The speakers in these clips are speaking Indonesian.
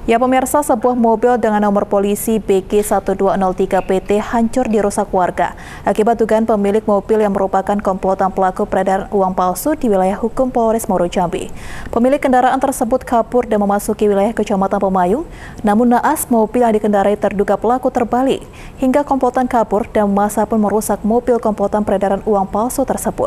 Ya pemirsa, sebuah mobil dengan nomor polisi BG1203PT hancur dirusak warga akibat dugaan pemilik mobil yang merupakan komplotan pelaku peredaran uang palsu di wilayah hukum Polres Muaro Jambi. Pemilik kendaraan tersebut kabur dan memasuki wilayah Kecamatan Pemayung, namun naas mobil yang dikendarai terduga pelaku terbalik hingga komplotan kabur dan massa pun merusak mobil komplotan peredaran uang palsu tersebut.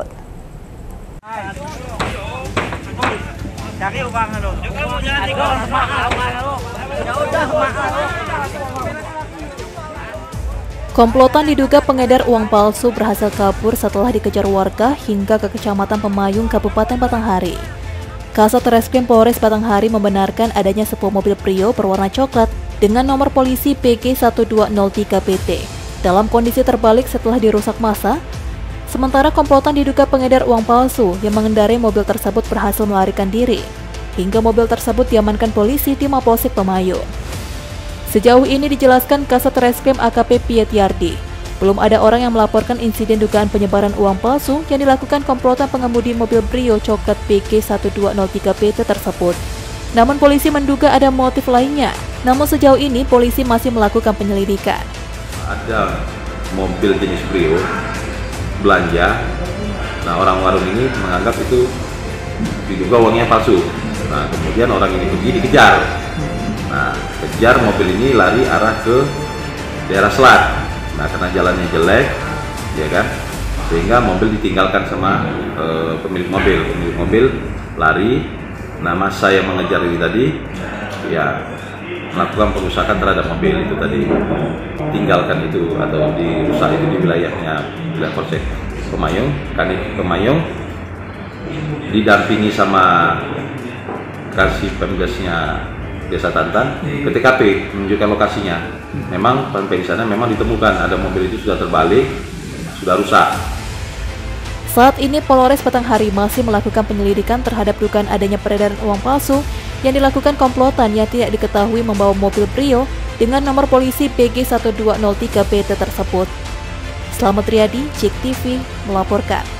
Komplotan diduga pengedar uang palsu berhasil kabur setelah dikejar warga hingga ke Kecamatan Pemayung, Kabupaten Batanghari. Kasat Reskrim Polres Batanghari membenarkan adanya sebuah mobil Brio berwarna coklat dengan nomor polisi BG1203PT dalam kondisi terbalik setelah dirusak massa. Sementara komplotan diduga pengedar uang palsu yang mengendarai mobil tersebut berhasil melarikan diri, hingga mobil tersebut diamankan polisi di Mapolsek Pemayung. Sejauh ini dijelaskan Kasat Reskrim AKP Pietiardi, belum ada orang yang melaporkan insiden dugaan penyebaran uang palsu yang dilakukan komplotan pengemudi mobil Brio coklat BG1203PT tersebut. Namun polisi menduga ada motif lainnya. Namun sejauh ini polisi masih melakukan penyelidikan. Ada mobil jenis Brio belanja. Nah, orang warung ini menganggap itu diduga uangnya palsu. Nah, kemudian orang ini pergi dikejar. Nah, kejar mobil ini lari arah ke daerah Selat. Nah, karena jalannya jelek, ya kan, sehingga mobil ditinggalkan sama pemilik mobil. Pemilik mobil lari. Nah, massa yang mengejar ini tadi, ya melakukan perusakan terhadap mobil itu tadi, tinggalkan itu atau dirusak itu di wilayahnya Polsek Pemayung, Kanit Pemayung, didampingi sama Kasih Pemdasnya Desa Tantan ke TKP menunjukkan lokasinya. Memang sampai di sana memang ditemukan ada mobil itu sudah terbalik, sudah rusak. Saat ini Polres Batanghari masih melakukan penyelidikan terhadap dugaan adanya peredaran uang palsu yang dilakukan komplotan yang tidak diketahui membawa mobil Brio dengan nomor polisi BG1203PT tersebut. Slamet Riyadi, JEK TV melaporkan.